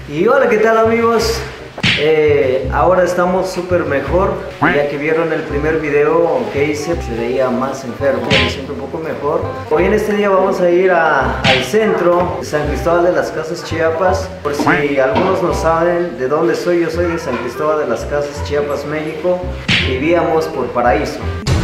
Y hola, ¿qué tal amigos? Ahora estamos súper mejor. Ya que vieron el primer video que hice, se veía más enfermo, me siento un poco mejor. Hoy en este día vamos a ir al centro de San Cristóbal de las Casas, Chiapas. Por si algunos no saben de dónde soy, yo soy de San Cristóbal de las Casas, Chiapas, México. Vivíamos por Paraíso.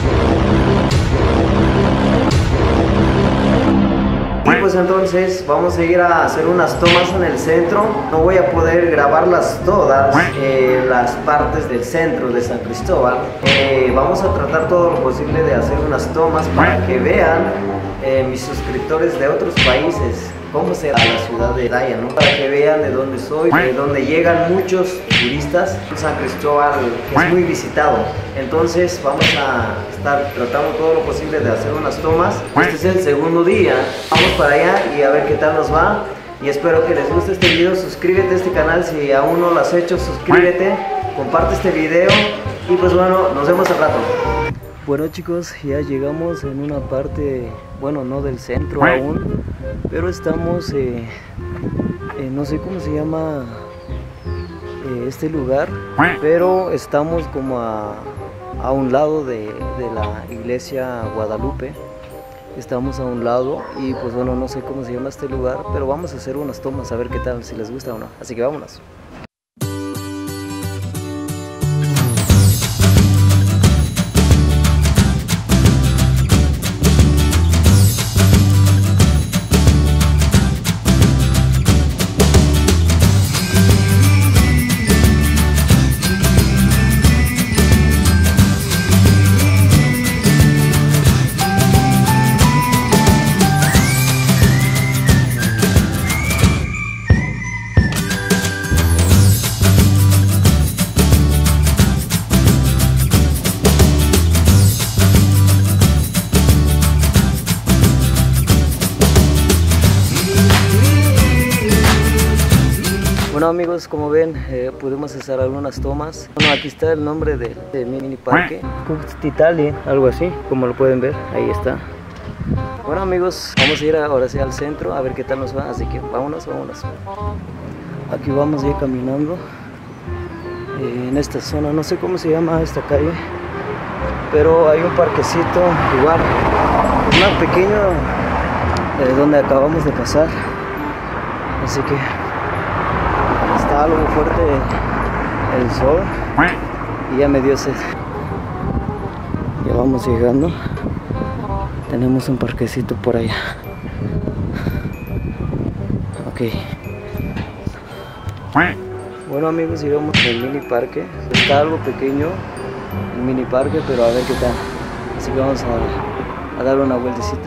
Y pues entonces vamos a ir a hacer unas tomas en el centro. No voy a poder grabarlas todas, las partes del centro de San Cristóbal. Vamos a tratar todo lo posible de hacer unas tomas para que vean mis suscriptores de otros países cómo será la ciudad de Daya, ¿no? Para que vean de dónde soy, de dónde llegan muchos turistas. San Cristóbal es muy visitado, entonces vamos a estar tratando todo lo posible de hacer unas tomas. Este es el segundo día, vamos para allá y a ver qué tal nos va. Y espero que les guste este video. Suscríbete a este canal si aún no lo has hecho, suscríbete, comparte este video y pues bueno, nos vemos al rato. Bueno chicos, ya llegamos en una parte, bueno, no del centro aún, pero estamos, no sé cómo se llama este lugar, pero estamos como a un lado de la iglesia Guadalupe. Estamos a un lado y pues bueno, no sé cómo se llama este lugar, pero vamos a hacer unas tomas a ver qué tal, si les gusta o no, así que vámonos. Bueno amigos, como ven, pudimos hacer algunas tomas. Bueno, aquí está el nombre de mi mini parque, Titali, algo así, como lo pueden ver, ahí está. Bueno amigos, vamos a ir ahora sí al centro a ver qué tal nos va, así que vámonos. Aquí vamos ya caminando en esta zona, no sé cómo se llama esta calle, pero hay un parquecito igual, más pequeño, donde acabamos de pasar, así que está algo fuerte el sol y ya me dio sed. Ya vamos llegando, tenemos un parquecito por allá. Ok, bueno amigos, llegamos al mini parque. Está algo pequeño el mini parque, pero a ver qué tal, así que vamos a dar una vueltecita.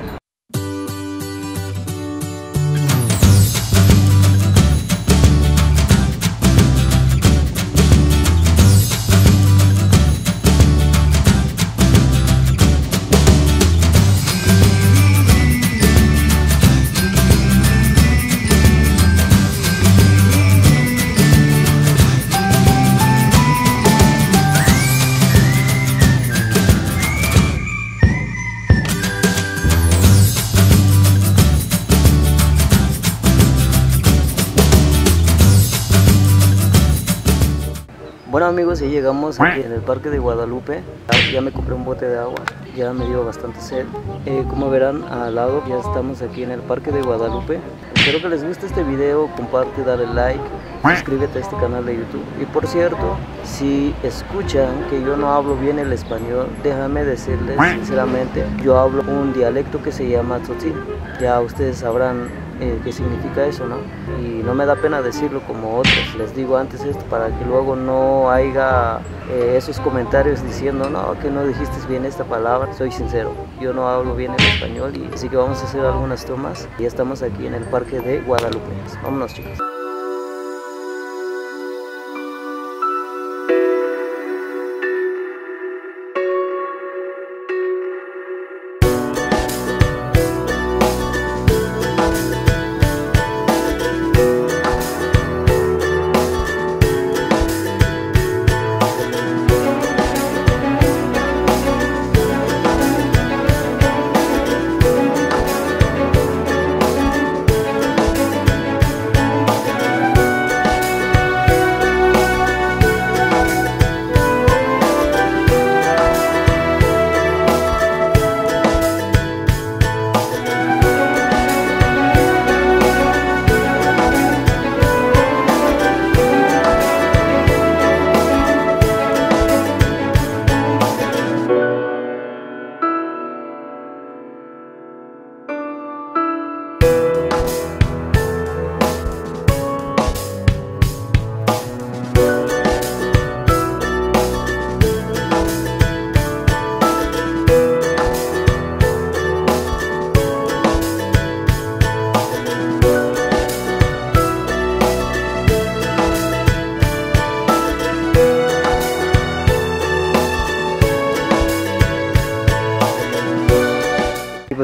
Bueno amigos, ya llegamos aquí en el parque de Guadalupe. Ya me compré un bote de agua, ya me dio bastante sed. Como verán al lado, ya estamos aquí en el parque de Guadalupe. Espero que les guste este video, comparte, dale like, suscríbete a este canal de YouTube. Y por cierto, si escuchan que yo no hablo bien el español, déjame decirles sinceramente, yo hablo un dialecto que se llama tzotzil. Ya ustedes sabrán qué significa eso, ¿no? Y no me da pena decirlo como otros. Les digo antes esto para que luego no haya esos comentarios diciendo no, que no dijiste bien esta palabra. Soy sincero, yo no hablo bien el español, y así que vamos a hacer algunas tomas. Ya estamos aquí en el parque de Guadalupe. Vámonos chicos.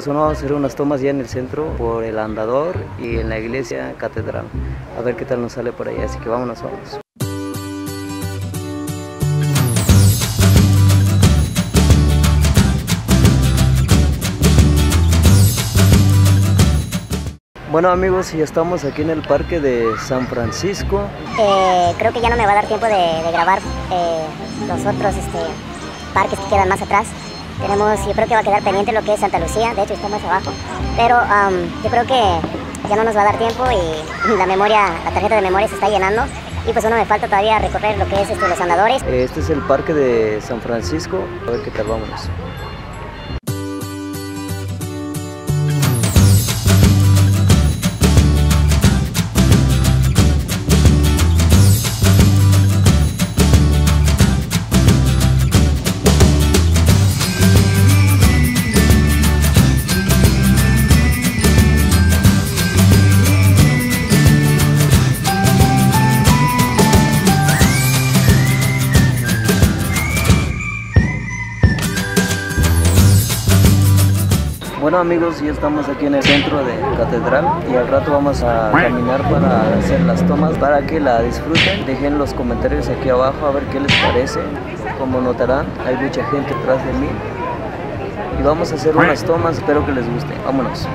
bueno, vamos a hacer unas tomas ya en el centro, por el Andador y en la iglesia catedral. A ver qué tal nos sale por ahí, así que vámonos. Bueno amigos, ya estamos aquí en el parque de San Francisco. Creo que ya no me va a dar tiempo de grabar los otros parques que quedan más atrás. Yo creo que va a quedar pendiente lo que es Santa Lucía, de hecho está más abajo. Pero yo creo que ya no nos va a dar tiempo y la tarjeta de memoria se está llenando. Y pues me falta todavía recorrer lo que es los andadores. Este es el parque de San Francisco, a ver qué tal, vámonos. Bueno amigos, ya estamos aquí en el centro de Catedral y al rato vamos a caminar para hacer las tomas para que la disfruten. Dejen los comentarios aquí abajo a ver qué les parece. Como notarán, hay mucha gente atrás de mí y vamos a hacer unas tomas, espero que les guste. Vámonos.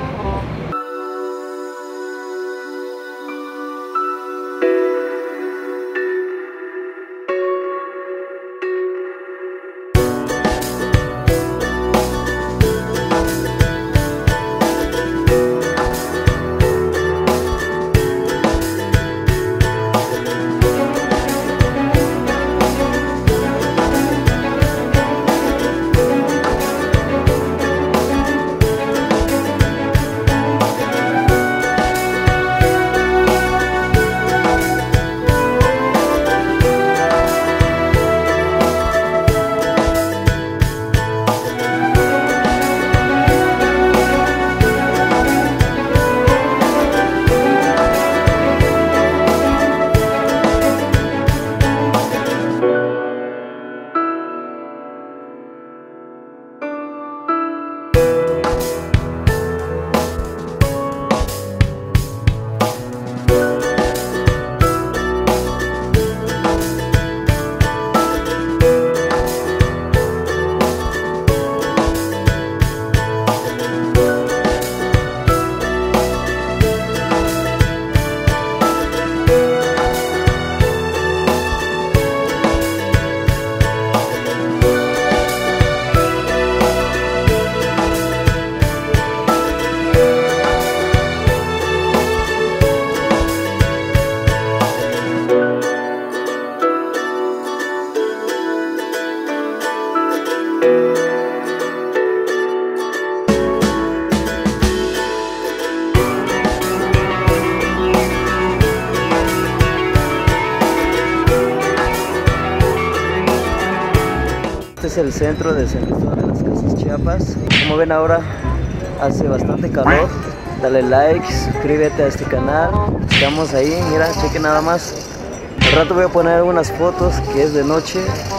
Este es el centro de San Cristóbal de las Casas, Chiapas. Como ven ahora hace bastante calor. Dale like, suscríbete a este canal. Estamos ahí, mira, chequen nada más. Al rato voy a poner unas fotos que es de noche.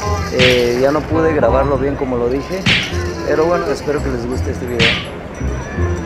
Ya no pude grabarlo bien como lo dije. Pero bueno, espero que les guste este video.